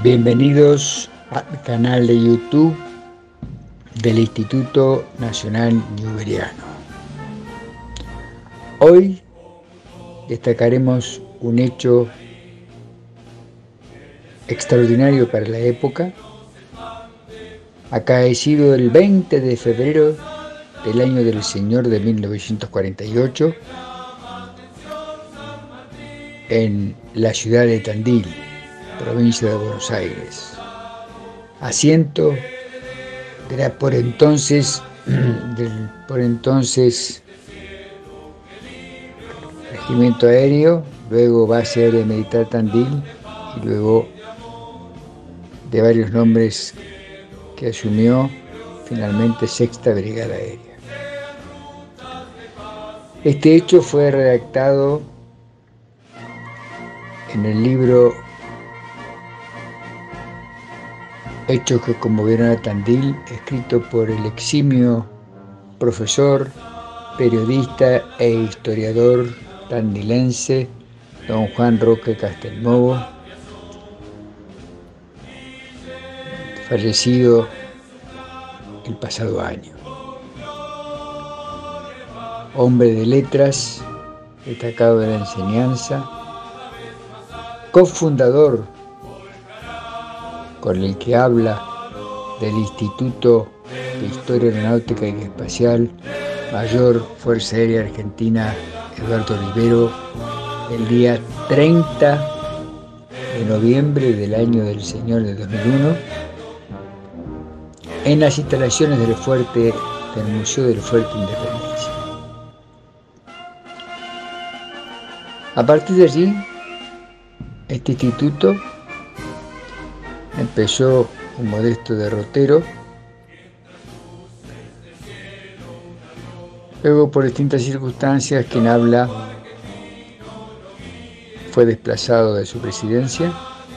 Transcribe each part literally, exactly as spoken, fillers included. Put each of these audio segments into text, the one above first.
Bienvenidos al canal de YouTube del Instituto Nacional Newberiano. Hoy destacaremos un hecho extraordinario para la época, acaecido el veinte de febrero del año del Señor de mil novecientos cuarenta y ocho en la ciudad de Tandil, provincia de Buenos Aires, asiento de la por entonces del por entonces Regimiento Aéreo, luego Base Aérea Militar Tandil y luego de varios nombres que asumió finalmente Sexta Brigada Aérea. Este hecho fue redactado en el libro Hechos que conmovieron a Tandil, escrito por el eximio profesor, periodista e historiador tandilense don Juan Roque Castelnuovo, fallecido el pasado año. Hombre de letras, destacado de la enseñanza, cofundador con el que habla del Instituto de Historia Aeronáutica y Espacial, Mayor Fuerza Aérea Argentina Eduardo Olivero, el día treinta de noviembre del año del Señor de dos mil uno, en las instalaciones del fuerte del Museo del Fuerte Independencia. A partir de allí, este instituto empezó un modesto derrotero, luego por distintas circunstancias quien habla fue desplazado de su presidencia,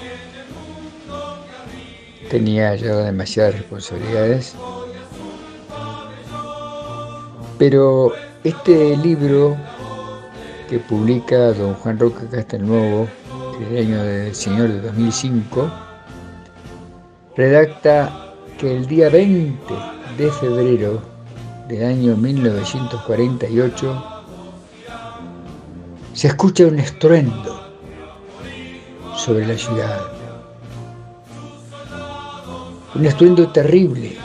tenía ya demasiadas responsabilidades, pero este libro que publica don Juan Roque Castelnuovo en el año del Señor de dos mil cinco, redacta que el día veinte de febrero del año mil novecientos cuarenta y ocho se escucha un estruendo sobre la ciudad, un estruendo terrible.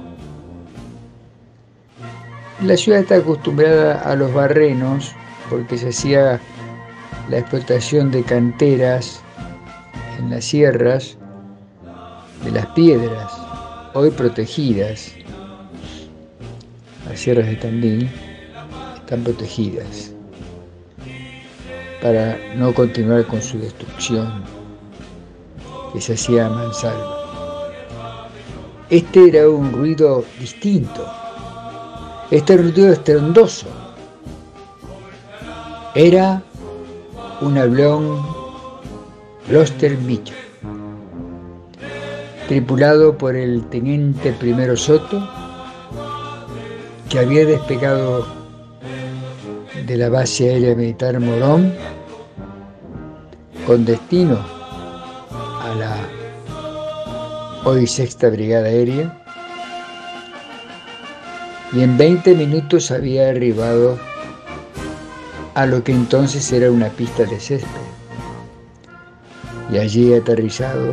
La ciudad está acostumbrada a los barrenos porque se hacía la explotación de canteras en las sierras de las piedras, hoy protegidas. Las sierras de Tandil están protegidas para no continuar con su destrucción que se hacía a mansalva. Este era un ruido distinto, este era un ruido estruendoso, era un avión Gloster Mitchell, tripulado por el teniente primero Soto, que había despegado de la base aérea militar Morón con destino a la hoy Sexta Brigada Aérea, y en veinte minutos había arribado a lo que entonces era una pista de césped, y allí aterrizado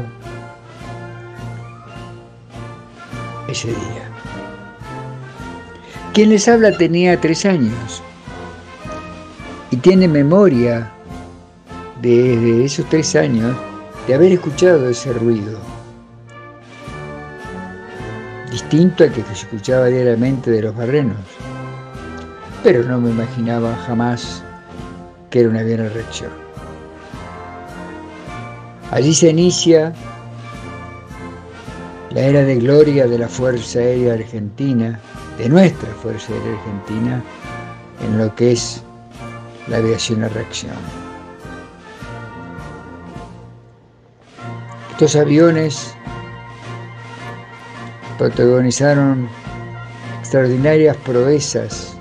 ese día. Quien les habla tenía tres años y tiene memoria desde esos tres años de haber escuchado ese ruido, distinto al que se escuchaba diariamente de los barrenos, pero no me imaginaba jamás que era una buena reacción. Allí se inicia la era de gloria de la Fuerza Aérea Argentina, de nuestra Fuerza Aérea Argentina, en lo que es la aviación a reacción. Estos aviones protagonizaron extraordinarias proezas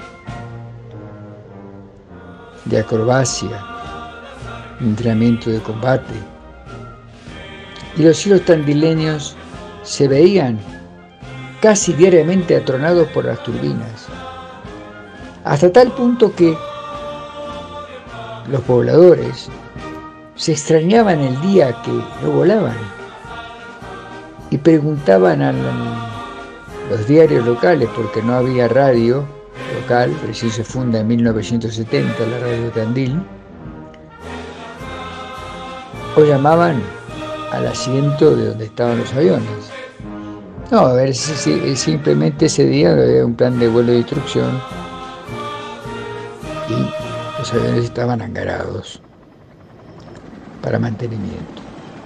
de acrobacia, entrenamiento de combate, y los cielos tandileños se veían casi diariamente atronados por las turbinas, hasta tal punto que los pobladores se extrañaban el día que no volaban y preguntaban a los diarios locales, porque no había radio local, recién se funda en mil novecientos setenta la radio Tandil, o llamaban al asiento de donde estaban los aviones. No, a ver, simplemente ese día había un plan de vuelo de instrucción y los aviones estaban hangarados para mantenimiento.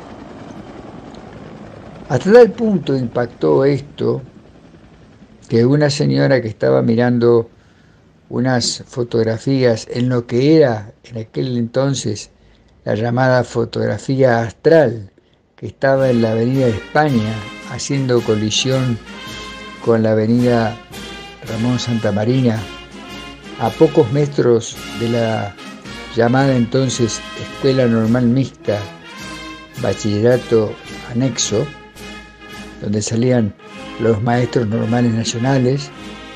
Hasta tal punto impactó esto que una señora que estaba mirando unas fotografías en lo que era en aquel entonces la llamada fotografía astral, que estaba en la avenida España haciendo colisión con la avenida Ramón Santamarina, a pocos metros de la llamada entonces Escuela Normal Mixta, Bachillerato Anexo, donde salían los maestros normales nacionales,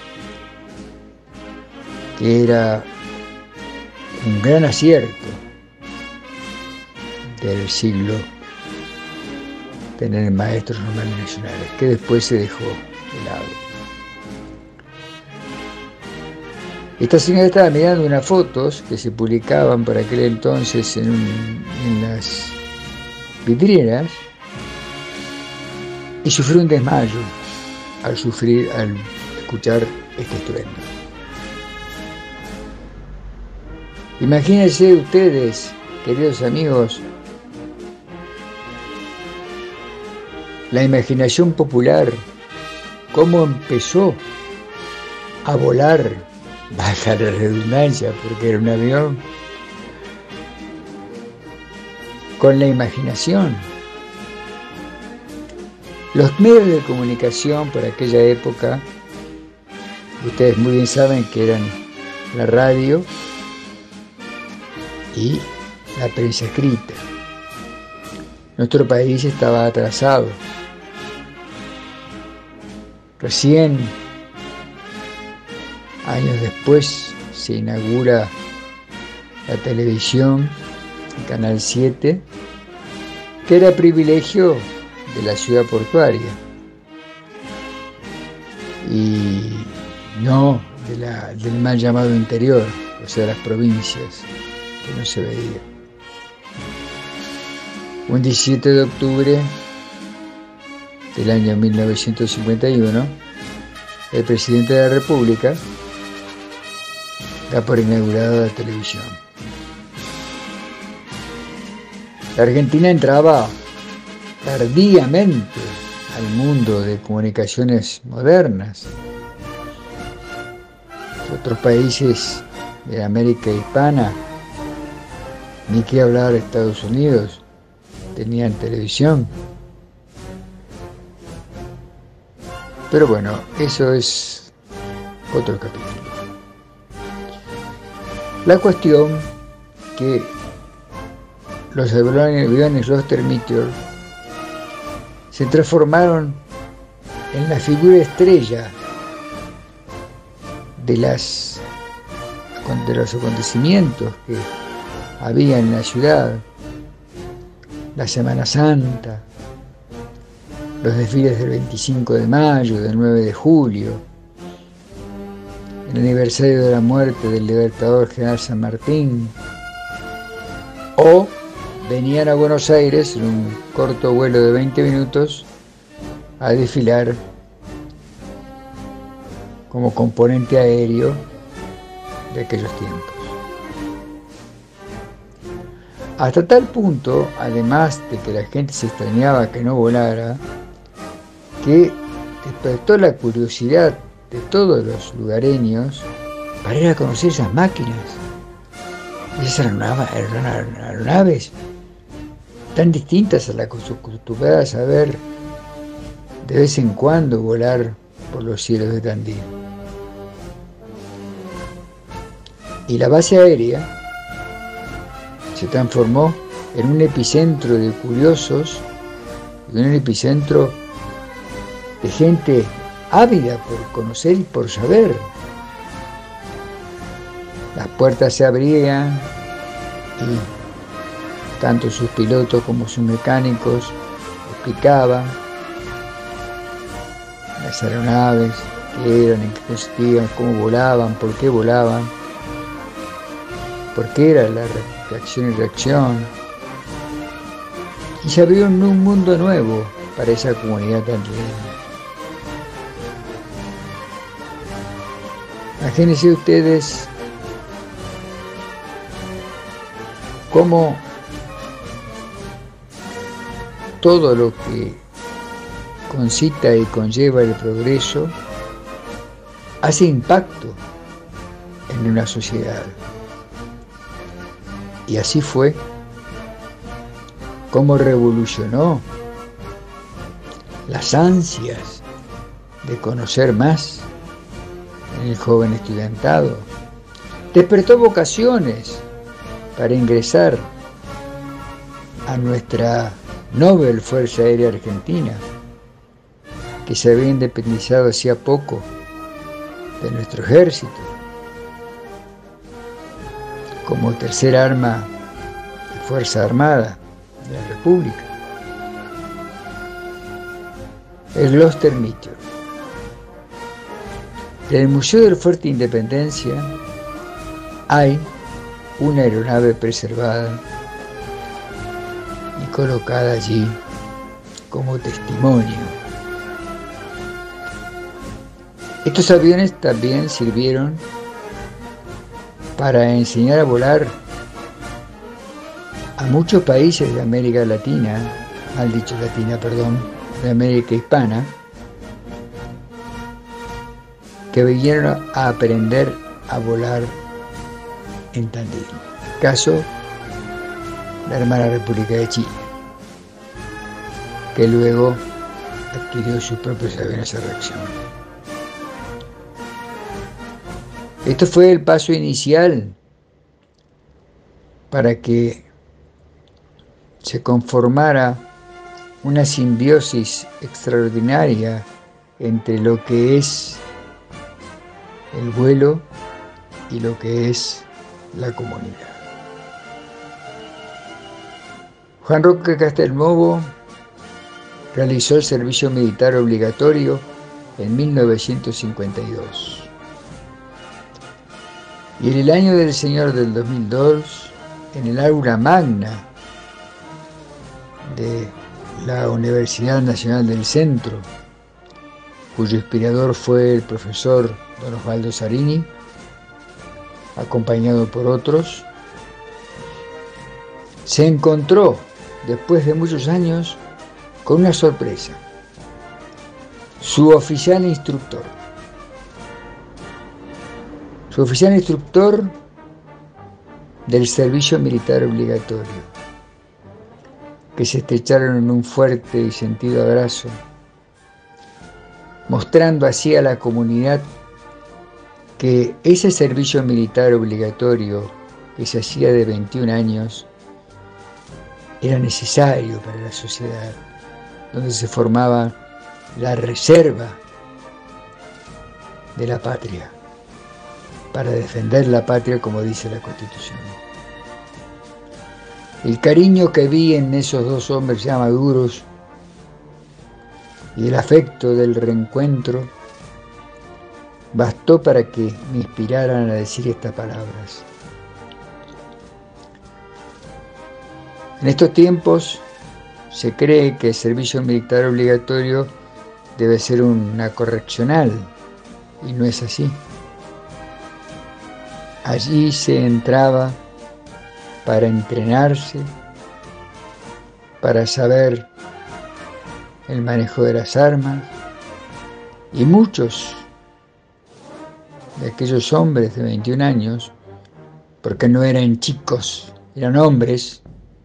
que era un gran acierto del siglo tener maestros normales nacionales, que después se dejó de lado. Esta señora estaba mirando unas fotos que se publicaban por aquel entonces en, un, en las vidrieras y sufrió un desmayo al sufrir, al escuchar este estruendo. Imagínense ustedes, queridos amigos, la imaginación popular, cómo empezó a volar, baja la redundancia, porque era un avión, con la imaginación. Los medios de comunicación por aquella época, ustedes muy bien saben que eran la radio y la prensa escrita. Nuestro país estaba atrasado. Recién, años después, se inaugura la televisión, el Canal siete, que era privilegio de la ciudad portuaria y no de la, del mal llamado interior, o sea, las provincias, que no se veía. Un diecisiete de octubre del año mil novecientos cincuenta y uno, el presidente de la República da por inaugurada la televisión. La Argentina entraba tardíamente al mundo de comunicaciones modernas. Otros países de América Hispana, ni qué hablar de Estados Unidos, tenían televisión. Pero bueno, eso es otro capítulo. La cuestión que los aviones, los Meteor, se transformaron en la figura estrella de, las, de los acontecimientos que había en la ciudad, la Semana Santa, los desfiles del veinticinco de mayo, del nueve de julio, el aniversario de la muerte del libertador general San Martín, o venían a Buenos Aires en un corto vuelo de veinte minutos a desfilar como componente aéreo de aquellos tiempos. Hasta tal punto, además de que la gente se extrañaba que no volara, que despertó la curiosidad de todos los lugareños para ir a conocer esas máquinas, esas aeronaves tan distintas a las acostumbradas a ver de vez en cuando volar por los cielos de Tandil. Y la base aérea se transformó en un epicentro de curiosos y un epicentro de gente ávida por conocer y por saber. Las puertas se abrían y tanto sus pilotos como sus mecánicos explicaban las aeronaves, qué eran, en qué consistían, cómo volaban, por qué volaban, por qué era la reacción y reacción. Y se abrió un mundo nuevo para esa comunidad tandileña. Imagínense ustedes cómo todo lo que concita y conlleva el progreso hace impacto en una sociedad. Y así fue como revolucionó las ansias de conocer más en el joven estudiantado. Despertó vocaciones para ingresar a nuestra Nobel Fuerza Aérea Argentina, que se había independizado hacía poco de nuestro ejército, como tercer arma de Fuerza Armada de la República. El Gloster Meteor. En el Museo del Fuerte Independencia hay una aeronave preservada y colocada allí como testimonio. Estos aviones también sirvieron para enseñar a volar a muchos países de América Latina, mal dicho Latina, perdón, de América Hispana, que vinieron a aprender a volar en Tandil. Caso, la hermana República de Chile, que luego adquirió sus propios aviones a reacción. Esto fue el paso inicial para que se conformara una simbiosis extraordinaria entre lo que es el vuelo y lo que es la comunidad. Juan Roque Castelnuovo realizó el servicio militar obligatorio en mil novecientos cincuenta y dos. Y en el año del Señor del dos mil dos, en el aula magna de la Universidad Nacional del Centro, cuyo inspirador fue el profesor don Osvaldo Zarini, acompañado por otros, se encontró, después de muchos años, con una sorpresa. Su oficial instructor. Su oficial instructor del servicio militar obligatorio, que se estrecharon en un fuerte y sentido abrazo, mostrando así a la comunidad que ese servicio militar obligatorio que se hacía de veintiún años era necesario para la sociedad, donde se formaba la reserva de la patria, para defender la patria como dice la Constitución. El cariño que vi en esos dos hombres ya maduros y el afecto del reencuentro bastó para que me inspiraran a decir estas palabras. En estos tiempos se cree que el servicio militar obligatorio debe ser una correccional, y no es así. Allí se entraba para entrenarse, para saber el manejo de las armas, y muchos de aquellos hombres de veintiún años, porque no eran chicos, eran hombres,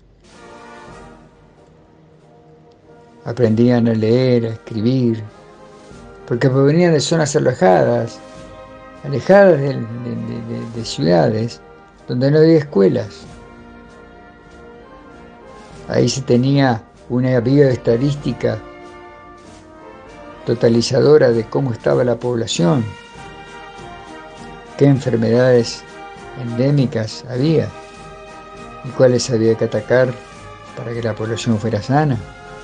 aprendían a leer, a escribir, porque provenían de zonas alejadas, alejadas de, de, de, de ciudades, donde no había escuelas. Ahí se tenía una bioestadística totalizadora de cómo estaba la población, qué enfermedades endémicas había y cuáles había que atacar para que la población fuera sana.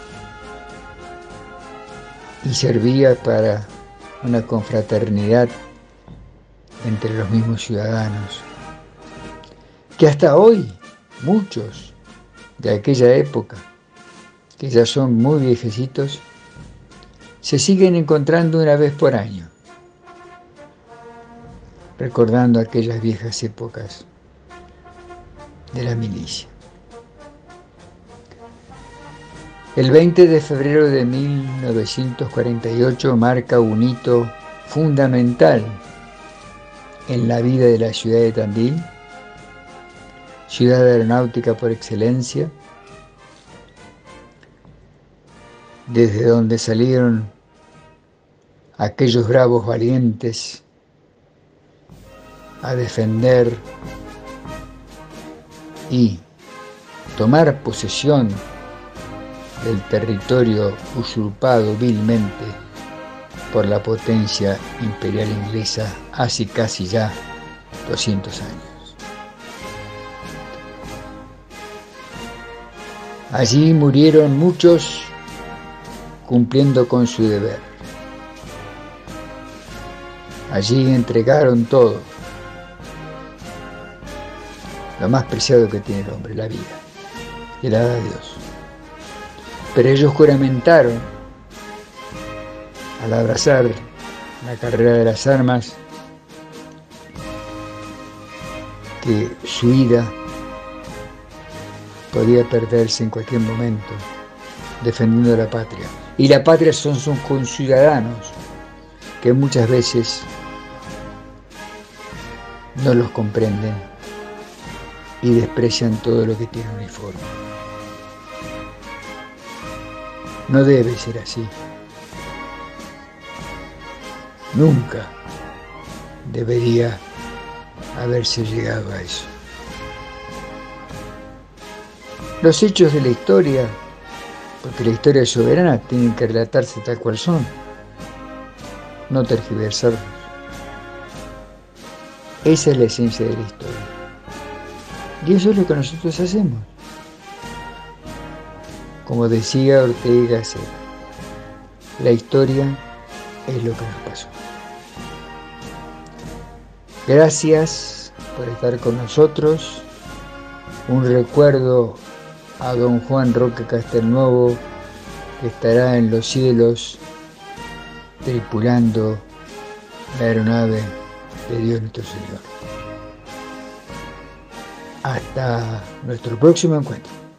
Y servía para una confraternidad entre los mismos ciudadanos, que hasta hoy muchos de aquella época, que ya son muy viejecitos, se siguen encontrando una vez por año, recordando aquellas viejas épocas de la milicia. El veinte de febrero de mil novecientos cuarenta y ocho marca un hito fundamental en la vida de la ciudad de Tandil, ciudad aeronáutica por excelencia, desde donde salieron aquellos bravos valientes a defender y tomar posesión del territorio usurpado vilmente por la potencia imperial inglesa hace casi ya doscientos años. Allí murieron muchos cumpliendo con su deber. Allí entregaron todo, lo más preciado que tiene el hombre, la vida, que la da Dios. Pero ellos juramentaron, al abrazar la carrera de las armas, que su vida podía perderse en cualquier momento, defendiendo la patria. Y la patria son sus conciudadanos, que muchas veces no los comprenden y desprecian todo lo que tiene uniforme. No debe ser así. Nunca debería haberse llegado a eso. Los hechos de la historia, porque la historia es soberana, tienen que relatarse tal cual son, no tergiversarlos. Esa es la esencia de la historia. Y eso es lo que nosotros hacemos. Como decía Ortega y Gasset, la historia es lo que nos pasó. Gracias por estar con nosotros. Un recuerdo a don Juan Roque Castelnuovo, que estará en los cielos tripulando la aeronave de Dios nuestro Señor. Hasta nuestro próximo encuentro.